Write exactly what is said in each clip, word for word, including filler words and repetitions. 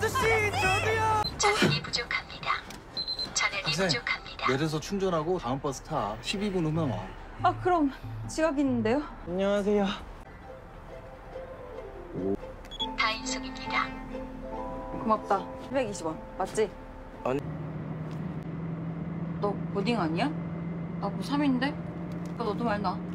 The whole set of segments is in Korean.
아저씨, 저도요. 전력이 부족합니다. 전력이 부족합니다. 내려서 충전하고 다음 버스 타. 십이 분 후면 와. 아, 그럼 지각 있는데요? 안녕하세요. 다인숙입니다. 고맙다. 칠백이십 원. 맞지? 아니. 너 고딩 아니야? 나 고삼인데? 야, 너도 말 나.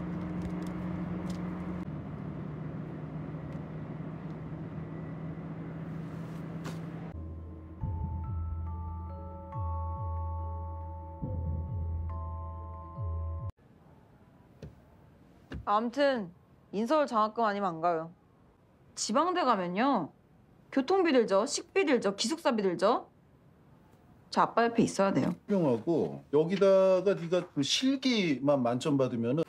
아무튼 인서울 장학금 아니면 안 가요. 지방대 가면요. 교통비 들죠, 식비 들죠, 기숙사비 들죠. 저 아빠 옆에 있어야 돼요. 훌륭하고 여기다가 네가 그 실기만 만점 받으면은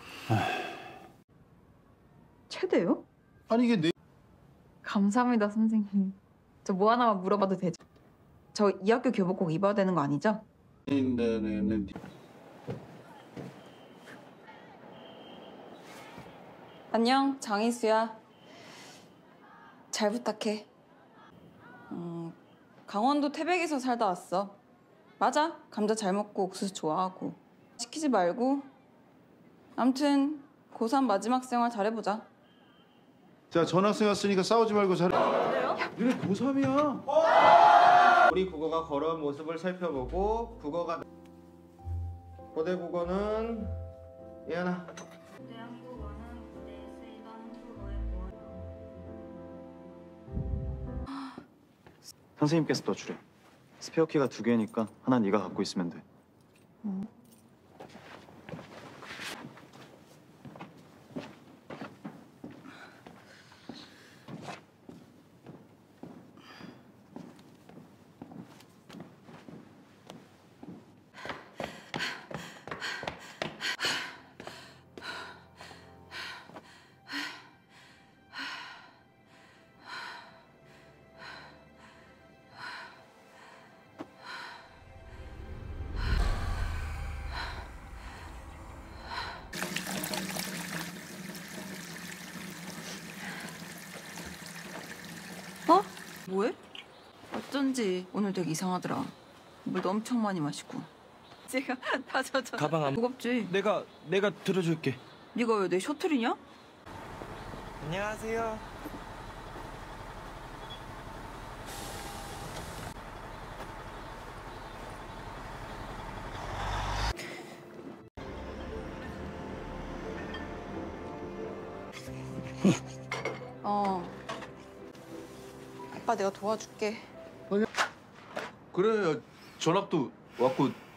최대요? 아니 이게 내 감사합니다, 선생님. 저 뭐 하나만 물어봐도 되죠? 저 이 학교 교복 꼭 입어야 되는 거 아니죠? 네네네. 안녕, 장희수야. 잘 부탁해. 음, 강원도 태백에서 살다 왔어. 맞아, 감자 잘 먹고 옥수수 좋아하고. 시키지 말고. 암튼 고삼 마지막 생활 잘해보자. 자 전학생 왔으니까 싸우지 말고 잘해. 그래요? 너네 고삼이야. 우리 국어가 걸어온 모습을 살펴보고 국어가 고대 국어는 예은아. 선생님께서 더 주래. 스페어 키가 두 개니까 하나 네가 갖고 있으면 돼. 음. 어? 뭐해? 어쩐지 오늘 되게 이상하더라. 물도 엄청 많이 마시고. 제가 다 젖어. 가방 안 무겁지? 내가 내가 들어줄게. 네가 왜 내 셔틀이냐? 안녕하세요. 어. 아빠 내가 도와줄게. 그래 전학도 왔고